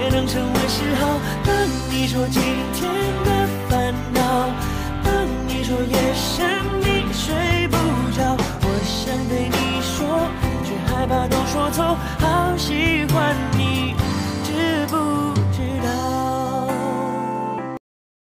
也能成为嗜好。当你说今天的烦恼，当你说夜深你睡不着，我想对你说，却害怕都说错，好喜欢你。